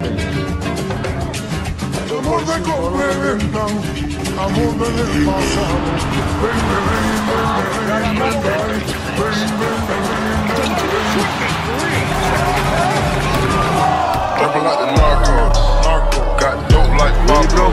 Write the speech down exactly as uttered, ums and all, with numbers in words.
Amor me complementan, amor del pasado. Ven, ven, ven, ven, ven, ven, ven, ven, ven, Rapping like the narcos, narco. Got dope like Pablo.